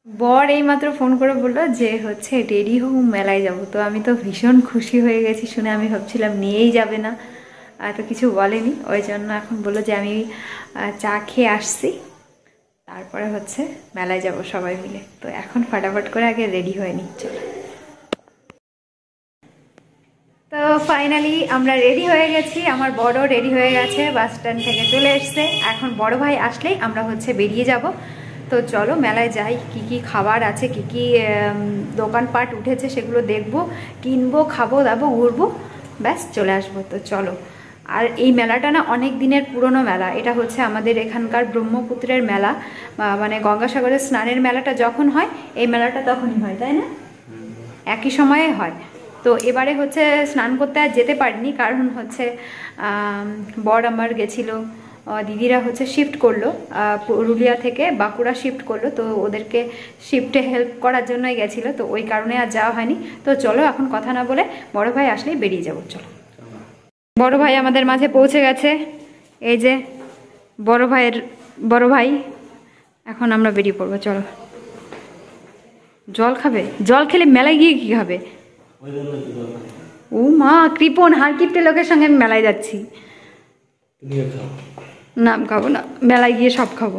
বর এইমাত্র ফোন করে বললো যে হচ্ছে রেডি হও মেলায় যাব। তো আমি তো ভীষণ খুশি হয়ে গেছি শুনে। আমি ভাবছিলাম নিয়েই যাবে না, তো কিছু বলেনি। ওই জন্য এখন বললো যে আমি চা খেয়ে আসছি, তারপরে হচ্ছে মেলায় যাব সবাই মিলে। তো এখন ফটাফট করে আগে রেডি হয়ে নিচ্ছে। তো ফাইনালি আমরা রেডি হয়ে গেছি, আমার বড় রেডি হয়ে গেছে, বাস স্ট্যান্ড থেকে চলে এসছে। এখন বড় ভাই আসলেই আমরা হচ্ছে বেরিয়ে যাব। তো চলো মেলায় যাই, কি কি খাবার আছে, কি কি দোকানপাট উঠেছে সেগুলো দেখবো, কিনবো, খাবো দাবো, ঘুরবো, ব্যাস চলে আসবো। তো চলো। আর এই মেলাটা না অনেক দিনের পুরনো মেলা। এটা হচ্ছে আমাদের এখানকার ব্রহ্মপুত্রের মেলা, মানে গঙ্গাসাগরের স্নানের মেলাটা যখন হয় এই মেলাটা তখনই হয়, তাই না? একই সময়ে হয়। তো এবারে হচ্ছে স্নান করতে আর যেতে পারিনি, কারণ হচ্ছে বর আমার গেছিলো, দিদিরা হচ্ছে শিফট করলো, পুরুলিয়া থেকে বাঁকুড়া শিফট করলো। তো ওদেরকে শিফটে হেল্প করার জন্যই গেছিলো, তো ওই কারণে আর যাওয়া হয়নি। তো চলো এখন কথা না বলে বড় ভাই আসলেই বেরিয়ে যাবো। চলো। বড় ভাই আমাদের মাঝে পৌঁছে গেছে, এই যে বড় ভাই। এখন আমরা বেরিয়ে পড়বো, চলো। জল খাবে? জল খেলে মেলায় গিয়ে কি খাবে? ও মা, কৃপণ হার কিপটে লোকের সঙ্গে আমি মেলায় যাচ্ছি। না খাবো না, মেলায় গিয়ে সব খাবো।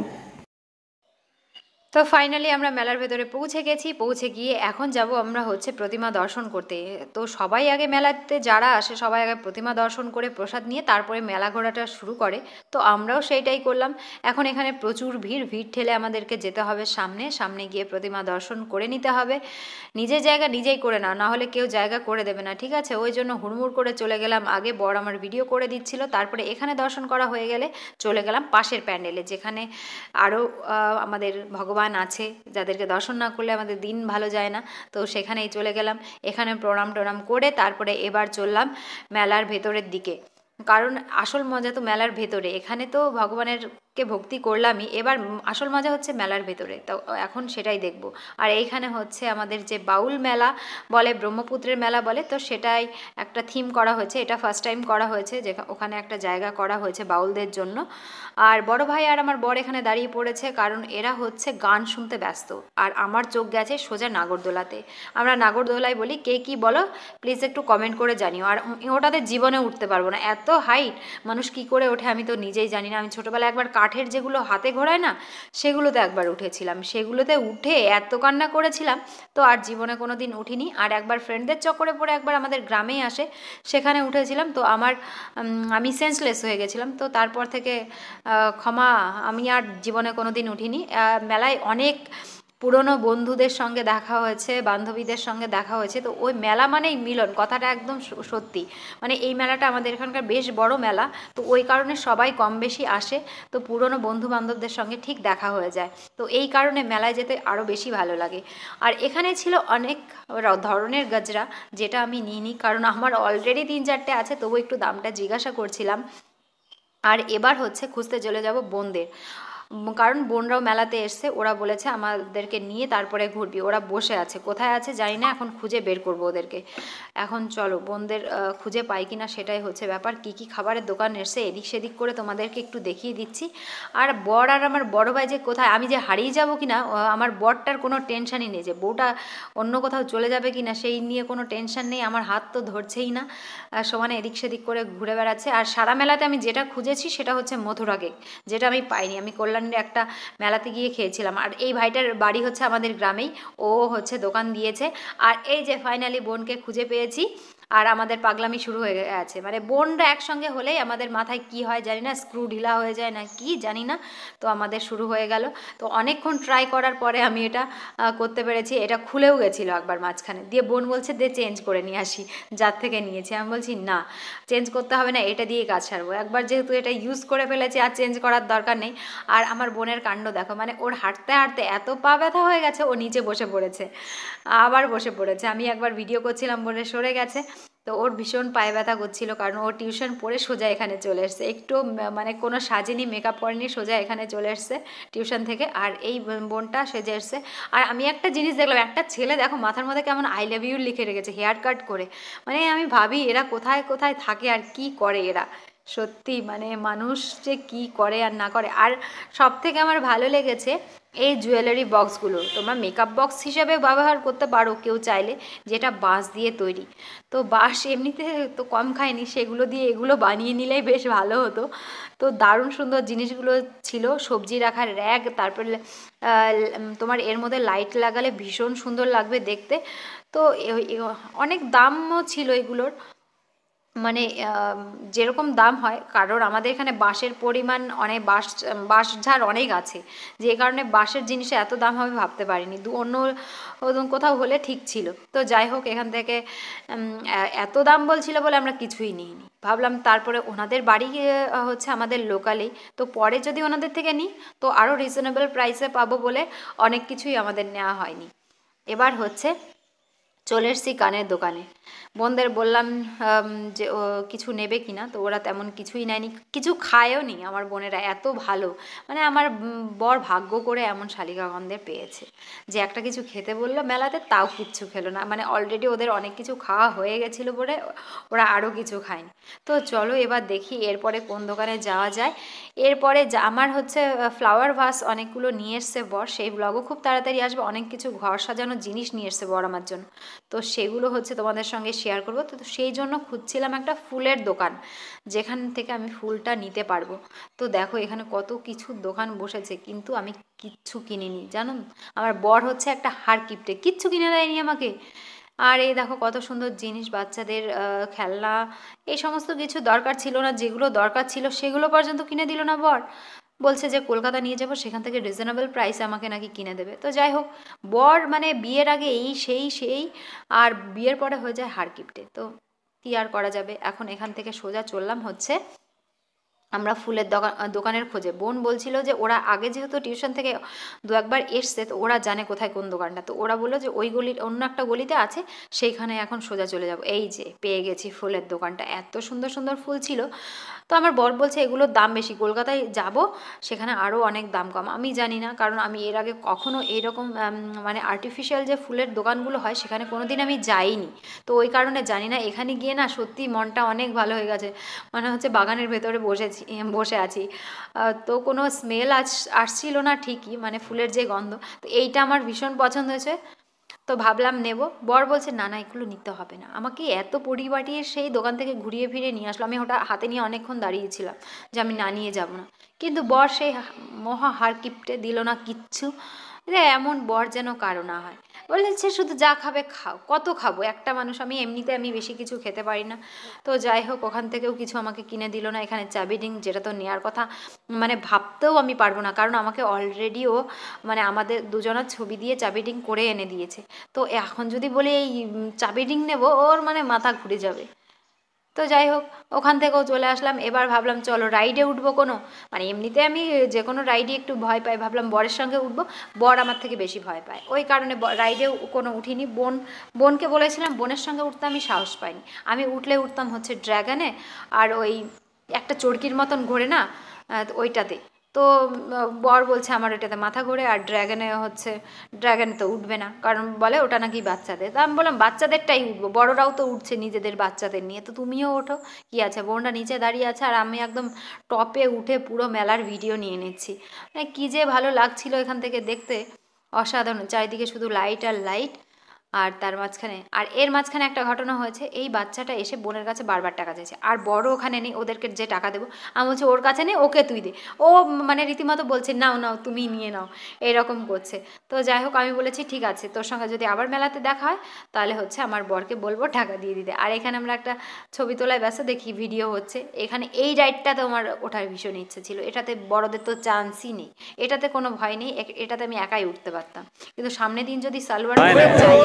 তো ফাইনালি আমরা মেলার ভেতরে পৌঁছে গেছি। পৌঁছে গিয়ে এখন যাব আমরা হচ্ছে প্রতিমা দর্শন করতে। তো সবাই আগে মেলাতে যারা আসে সবাই আগে প্রতিমা দর্শন করে প্রসাদ নিয়ে তারপরে মেলা ঘোরাটা শুরু করে। তো আমরাও সেইটাই করলাম। এখন এখানে প্রচুর ভিড় ঠেলে আমাদেরকে যেতে হবে সামনে গিয়ে প্রতিমা দর্শন করে নিতে হবে। নিজের জায়গা নিজেই করে না হলে কেউ জায়গা করে দেবে না, ঠিক আছে? ওই জন্য হুড়মুড় করে চলে গেলাম। আগে বর আমার ভিডিও করে দিচ্ছিল, তারপরে এখানে দর্শন করা হয়ে গেলে চলে গেলাম পাশের প্যান্ডেলে, যেখানে আরও আমাদের ভগবান আছে, যাদেরকে দর্শন না করলে আমাদের দিন ভালো যায় না। তো সেখানেই চলে গেলাম, এখানে প্রণাম করে তারপরে এবার চললাম মেলার ভেতরের দিকে। কারণ আসল মজা তো মেলার ভেতরে। এখানে তো ভগবানেরকে ভক্তি করলামই, এবার আসল মজা হচ্ছে মেলার ভেতরে। তো এখন সেটাই দেখব। আর এইখানে হচ্ছে আমাদের যে বাউল মেলা বলে, ব্রহ্মপুত্রের মেলা বলে, তো সেটাই একটা থিম করা হয়েছে। এটা ফার্স্ট টাইম করা হয়েছে, যে ওখানে একটা জায়গা করা হয়েছে বাউলদের জন্য। আর বড় ভাই আর আমার বর এখানে দাঁড়িয়ে পড়েছে, কারণ এরা হচ্ছে গান শুনতে ব্যস্ত। আর আমার চোখ গেছে সোজা নাগরদোলাতে। আমরা নাগরদোলায় বলি, কে কি বলো প্লিজ একটু কমেন্ট করে জানিও। আর ওটাতে জীবনে উঠতে পারবো না, এত হাইট, মানুষ কি করে ওঠে আমি তো নিজেই জানি না। আমি ছোটোবেলায় একবার কাঠের যেগুলো হাতে ঘোরায় না, সেগুলোতে একবার উঠেছিলাম, সেগুলোতে উঠে এত কান্না করেছিলাম। তো আর জীবনে কোনো দিন উঠিনি। আর একবার ফ্রেন্ডদের চক্করে পড়ে একবার আমাদের গ্রামেই আসে, সেখানে উঠেছিলাম। তো আমি সেন্সলেস হয়ে গেছিলাম। তো তারপর থেকে ক্ষমা, আমি আর জীবনে কোনো দিন উঠিনি। মেলায় অনেক পুরনো বন্ধুদের সঙ্গে দেখা হয়েছে, বান্ধবীদের সঙ্গে দেখা হয়েছে। তো ওই মেলা মানেই মিলন, কথাটা একদম সত্যি। মানে এই মেলাটা আমাদের এখানকার বেশ বড় মেলা, তো ওই কারণে সবাই কম বেশি আসে। তো পুরনো বন্ধু বান্ধবদের সঙ্গে ঠিক দেখা হয়ে যায়। তো এই কারণে মেলায় যেতে আরও বেশি ভালো লাগে। আর এখানে ছিল অনেক ধরনের গজরা, যেটা আমি নিইনি, কারণ আমার অলরেডি 3-4টে আছে, তবু একটু দামটা জিজ্ঞাসা করছিলাম। আর এবার হচ্ছে খুঁজতে চলে যাব বোনদের, কারণ বোনরাও মেলাতে এসছে। ওরা বলেছে আমাদেরকে নিয়ে তারপরে ঘুরবি। ওরা বসে আছে, কোথায় আছে জানি না, এখন খুঁজে বের করব ওদেরকে। এখন চলো বোনদের খুঁজে পাই কিনা সেটাই হচ্ছে ব্যাপার। কি কি খাবারের দোকান এসছে এদিক সেদিক করে তোমাদেরকে একটু দেখিয়ে দিচ্ছি। আর বর আর আমার বড় ভাই যে কোথায়, আমি যে হারিয়ে যাব কিনা, আমার বরটার কোনো টেনশানই নেই যে বউটা অন্য কোথাও চলে যাবে কিনা, সেই নিয়ে কোনো টেনশন নেই। আমার হাত তো ধরছেই না, সমানে এদিক সেদিক করে ঘুরে বেড়াচ্ছে। আর সারা মেলাতে আমি যেটা খুঁজেছি সেটা হচ্ছে মথুরা কেক, যেটা আমি পাইনি। আমি কল্যাণীর একটা মেলাতে গিয়ে খেয়েছিলাম। আর এই ভাইটার বাড়ি হচ্ছে আমাদের গ্রামেই, ও হচ্ছে দোকান দিয়েছে। আর এই যে ফাইনালি বোনকে খুঁজে পেয়েছি। আর আমাদের পাগলামি শুরু হয়ে গেছে, মানে বোনরা একসঙ্গে হলেই আমাদের মাথায় কি হয় জানি না, স্ক্রু ঢিলা হয়ে যায় না কি জানি না। তো আমাদের শুরু হয়ে গেল। তো অনেকক্ষণ ট্রাই করার পরে আমি এটা করতে পেরেছি। এটা খুলেও গেছিলো একবার মাঝখানে দিয়ে, বোন বলছে দে চেঞ্জ করে নিয়ে আসি যার থেকে নিয়েছি। আমি বলছি না, চেঞ্জ করতে হবে না, এটা দিয়ে কাজ সারবো। একবার যেহেতু এটা ইউজ করে ফেলেছি আর চেঞ্জ করার দরকার নেই। আর আমার বোনের কাণ্ড দেখো, মানে ওর হাঁটতে হাঁটতে এত পা ব্যথা হয়ে গেছে, ও নিচে বসে পড়েছে, আবার বসে পড়েছে। আমি একবার ভিডিও করছিলাম বলে সরে গেছে। তো ওর ভীষণ পায়ে ব্যথা করছিল, কারণ ও টিউশন পড়ে সোজা এখানে চলে এসছে, একটু মানে কোনো সাজেনি, মেকআপ করেনি, সোজা এখানে চলে এসছে টিউশন থেকে। আর এই বোনটা সেজে এসছে। আর আমি একটা জিনিস দেখলাম, একটা ছেলে দেখো মাথার মধ্যে কেমন আই লাভ ইউ লিখে রেখেছে হেয়ার কাট করে। মানে আমি ভাবি এরা কোথায় কোথায় থাকে আর কি করে এরা, সত্যি মানে মানুষ যে কি করে আর না করে। আর সব থেকে আমার ভালো লেগেছে এই জুয়েলারি বক্সগুলো, তোমরা মেকআপ বক্স হিসাবে ব্যবহার করতে পারো কেউ চাইলে, যেটা বাঁশ দিয়ে তৈরি। তো বাঁশ এমনিতে তো কম খায়নি, সেগুলো দিয়ে এগুলো বানিয়ে নিলেই বেশ ভালো হতো। তো দারুণ সুন্দর জিনিসগুলো ছিল, সবজি রাখার র্যাক, তারপরে তোমার এর মধ্যে লাইট লাগালে ভীষণ সুন্দর লাগবে দেখতে। তো অনেক দামও ছিল এগুলোর, মানে যেরকম দাম হয়, কারণ আমাদের এখানে বাঁশের পরিমাণ অনেক, বাঁশঝাড় অনেক আছে, যে কারণে বাঁশের জিনিসে এত দাম হবে ভাবতে পারিনি। অন্য কোথাও হলে ঠিক ছিল। তো যাই হোক, এখান থেকে এত দাম বলছিল বলে আমরা কিছুই নিইনি, ভাবলাম তারপরে ওনাদের বাড়ি হচ্ছে আমাদের লোকালেই, তো পরে যদি ওনাদের থেকে নিই তো আরও রিজনেবল প্রাইসে পাবো বলে অনেক কিছুই আমাদের নেওয়া হয়নি। এবার হচ্ছে চলে এসেছি কানের দোকানে। বোনদের বললাম যে ও কিছু নেবে কি না, তো ওরা তেমন কিছুই নেয়নি, কিছু খায়ও নি আমার বোনেরা, এত ভালো। মানে আমার বর ভাগ্য করে এমন শালিকাগন্ধের পেয়েছে যে একটা কিছু খেতে বললো মেলাতে, তাও কিচ্ছু খেলো না, মানে অলরেডি ওদের অনেক কিছু খাওয়া হয়ে গেছিলো বলে ওরা আরও কিছু খায়নি। তো চলো এবার দেখি এরপরে কোন দোকানে যাওয়া যায়। এরপরে আমার হচ্ছে ফ্লাওয়ার ভাস অনেকগুলো নিয়ে এসছে বর, সেই ব্লগও খুব তাড়াতাড়ি আসবে। অনেক কিছু ঘর সাজানোর জিনিস নিয়ে এসছে বর আমার জন্য, তো সেগুলো হচ্ছে তোমাদের সঙ্গে শেয়ার করব। তো সেই জন্য খুঁজছিলাম একটা ফুলের দোকান যেখান থেকে আমি ফুলটা নিতে পারবো। তো দেখো এখানে কত কিছু দোকান বসেছে, কিন্তু আমি কিচ্ছু কিনিনি জানো। আমার বর হচ্ছে একটা হার কিপটে, কিচ্ছু কিনে দেয়নি আমাকে। আর এই দেখো কত সুন্দর জিনিস, বাচ্চাদের খেলনা, এই সমস্ত কিছু দরকার ছিল না, যেগুলো দরকার ছিল সেগুলো পর্যন্ত কিনে দিল না বর। বলছে যে কলকাতা নিয়ে যাবো, সেখান থেকে রিজনেবল প্রাইসে আমাকে নাকি কিনে দেবে। তো যাই হোক, বর মানে বিয়ের আগে এই সেই আর বিয়ের পরে হয়ে যায় হার কিপটে। তো কী আর করা যাবে, এখন এখান থেকে সোজা চললাম হচ্ছে আমরা ফুলের দোকানের খোঁজে। বোন বলছিল যে ওরা আগে যেহেতু টিউশন থেকে দু একবার এসছে, তো ওরা জানে কোথায় কোন দোকানটা, তো ওরা বললো যে ওই গলির অন্য একটা গলিতে আছে, সেইখানে এখন সোজা চলে যাব। এই যে পেয়ে গেছি ফুলের দোকানটা, এত সুন্দর সুন্দর ফুল ছিল। তো আমার বর বলছে এগুলোর দাম বেশি, কলকাতায় যাব সেখানে আরও অনেক দাম কম। আমি জানি না, কারণ আমি এর আগে কখনো এইরকম মানে আর্টিফিশিয়াল যে ফুলের দোকানগুলো হয় সেখানে কোনো দিন আমি যাইনি, তো ওই কারণে জানি না। এখানে গিয়ে না সত্যি মনটা অনেক ভালো হয়ে গেছে, মানে হচ্ছে বাগানের ভেতরে বসে আছি। তো কোনো স্মেল আসছিল না ঠিকই, মানে ফুলের যে গন্ধ, তো এইটা আমার ভীষণ পছন্দ হয়েছে। তো ভাবলাম নেব, বর বলছে না না এগুলো নিতে হবে না, আমাকে এত পরিপাটিয়ে সেই দোকান থেকে ঘুরিয়ে ফিরিয়ে নিয়ে আসলো। আমি ওটা হাতে নিয়ে অনেকক্ষণ দাঁড়িয়েছিলাম যে আমি না নিয়ে যাব না, কিন্তু বর সেই মহা হার কিপটে দিল না কিচ্ছু। রে এমন বর যেন কারো না হয়, বলেছে শুধু যা খাবে খাও, কত খাবো একটা মানুষ, আমি বেশি কিছু খেতে পারি না। তো যাই হোক, ওখান থেকেও কিছু আমাকে কিনে দিল না। এখানে চাবি রিং, যেটা তো নেওয়ার কথা, মানে ভাবতেও আমি পারবো না, কারণ আমাকে অলরেডিও মানে আমাদের দুজনের ছবি দিয়ে চাবি রিং করে এনে দিয়েছে। তো এখন যদি বলি এই চাবি রিং নেবো, ওর মানে মাথা ঘুরে যাবে। তো যাই হোক, ওখান থেকেও চলে আসলাম। এবার ভাবলাম চলো রাইডে উঠবো কোনো, মানে এমনিতে আমি যে কোনো রাইডে একটু ভয় পাই, ভাবলাম বরের সঙ্গে উঠবো, বর আমার থেকে বেশি ভয় পায়, ওই কারণে রাইডেও কোনো উঠিনি। বোনকে বলেছিলাম, বোনের সঙ্গে উঠতে আমি সাহস পাইনি। আমি উঠলে উঠতাম হচ্ছে ড্র্যাগনে, আর ওই একটা চরকির মতন ঘোরে না, ওইটাতে। তো বর বলছে আমার ওইটাতে মাথা ঘোরে, আর ড্র্যাগনে তো উঠবে না, কারণ বলে ওটা নাকি বাচ্চাদের। তা আমি বললাম বাচ্চাদেরটাই উঠবো, বড়রাও তো উঠছে নিজেদের বাচ্চাদের নিয়ে, তো তুমিও ওঠো, কি আছে। বোনরা নিচে দাঁড়িয়ে আছে আর আমি একদম টপে উঠে পুরো মেলার ভিডিও নিয়ে নিচ্ছি। মানে কী যে ভালো লাগছিল এখান থেকে দেখতে, অসাধারণ। চারিদিকে শুধু লাইট আর লাইট, আর এর মাঝখানে একটা ঘটনা হয়েছে। এই বাচ্চাটা এসে বোনের কাছে বারবার টাকা চাইছে, আর বড় ওখানে নেই, ওদেরকে যে টাকা দেবো আমি বলছি ওর কাছে নেই, ওকে তুই দে। ও মানে রীতিমতো বলছে নাও নাও তুমি নিয়ে নাও, এরকম করছে। তো যাই হোক, আমি বলেছি ঠিক আছে, তোর সঙ্গে যদি আবার মেলাতে দেখা হয় তাহলে হচ্ছে আমার বরকে বলবো টাকা দিয়ে দিতে। আর এখানে আমরা একটা ছবি তোলায় ব্যস্ত, দেখি ভিডিও হচ্ছে। এখানে এই রাইডটাতে আমার ওঠার ভীষণ ইচ্ছে ছিল, এটাতে বড়দের তো চান্সই নেই, এটাতে কোনো ভয় নেই, এটাতে আমি একাই উঠতে পারতাম, কিন্তু সামনে দিন যদি সালোয়ার চাই।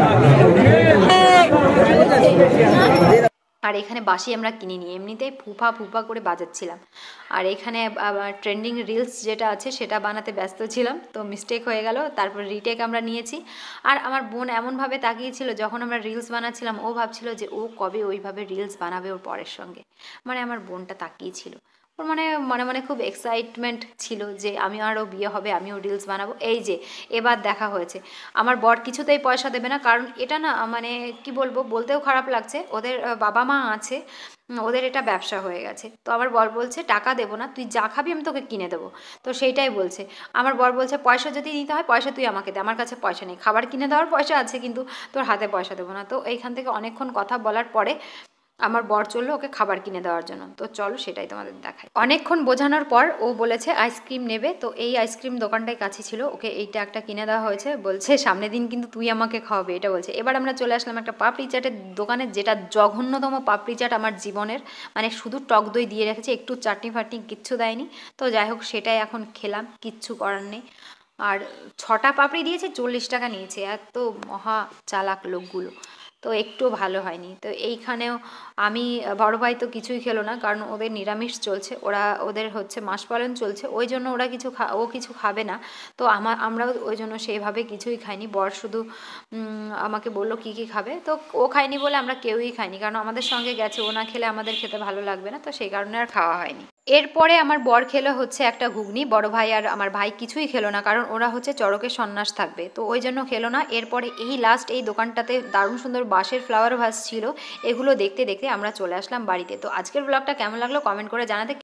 আর এখানে বাঁশি আমরা কিনিনি, এমনিতেই ফুফা ফুফা করে বাজাচ্ছিলাম। আর এখানে ট্রেন্ডিং রিলস যেটা আছে সেটা বানাতে ব্যস্ত ছিলাম, তো মিস্টেক হয়ে গেল, তারপর রিটেক আমরা নিয়েছি। আর আমার বোন এমনভাবে তাকিয়েছিল যখন আমরা রিলস বানাচ্ছিলাম, ও ভাবছিল যে ও কবে ওইভাবে রিলস বানাবে ওর পরের সঙ্গে, মানে আমার বোনটা তাকিয়েছিল। ওর মানে মনে মনে খুব এক্সাইটমেন্ট ছিল যে আমি আরও বিয়ে হবে, আমিও রিলস বানাবো। এই যে এবার দেখা হয়েছে। আমার বর কিছুতেই পয়সা দেবে না, কারণ এটা না মানে কি বলবো, বলতেও খারাপ লাগছে, ওদের বাবা মা আছে, ওদের এটা ব্যবসা হয়ে গেছে। তো আমার বর বলছে টাকা দেবো না, তুই যা খাবি আমি তোকে কিনে দেবো। তো সেইটাই বলছে। আমার বর বলছে পয়সা যদি নিতে হয় পয়সা তুই আমাকে দে, আমার কাছে পয়সা নেই, খাবার কিনে দেওয়ার পয়সা আছে কিন্তু তোর হাতে পয়সা দেবো না। তো এইখান থেকে অনেকক্ষণ কথা বলার পরে আমার বর চললো ওকে খাবার কিনে দেওয়ার জন্য। তো চলো সেটাই তোমাদের দেখাই। অনেকক্ষণ বোঝানোর পর ও বলেছে আইসক্রিম নেবে, তো এই আইসক্রিম দোকানটাই কাছে ছিল, ওকে এইটা একটা কিনে দেওয়া হয়েছে। বলছে সামনের দিন কিন্তু তুই আমাকে খাওয়াবে, এটা বলছে। এবার আমরা চলে আসলাম একটা পাপড়ি চাটের দোকানে, যেটা জঘন্যতম পাপড়ি চাট আমার জীবনের, মানে শুধু টক দই দিয়ে রেখেছে, একটু চাটনি ফাটনি কিচ্ছু দেয়নি। তো যাই হোক সেটাই এখন খেলাম, কিচ্ছু করার নেই। আর 6টা পাপড়ি দিয়েছে, 40 টাকা নিয়েছে, এত মহা চালাক লোকগুলো। তো একটু ভালো হয়নি। তো এইখানেও আমি, বড় ভাই তো কিছুই খেলো না, কারণ ওদের নিরামিষ চলছে, ওদের হচ্ছে মাস পালন চলছে, ওই জন্য ওরা ও কিছু খাবে না। তো আমরাও ওই জন্য সেইভাবে কিছুই খাইনি। বর শুধু আমাকে বললো কী কী খাবে, তো ও খায়নি বলে আমরা কেউই খাইনি, কারণ আমাদের সঙ্গে গেছে, ও না খেলে আমাদের খেতে ভালো লাগবে না, তো সেই কারণে আর খাওয়া হয়নি। এরপরে আমার বর খেলো হচ্ছে একটা ঘুগনি, বড় ভাই আর আমার ভাই কিছুই খেলো না, কারণ ওরা হচ্ছে চড়কের সন্ন্যাস থাকবে, তো ওই জন্য খেলো না। এরপরে এই লাস্ট এই দোকানটাতে দারুণ সুন্দর বাঁশের ফ্লাওয়ার ভাস ছিল, এগুলো দেখতে দেখতে আমরা চলে আসলাম বাড়িতে। তো আজকের ব্লগটা কেমন লাগলো কমেন্ট করে জানাতে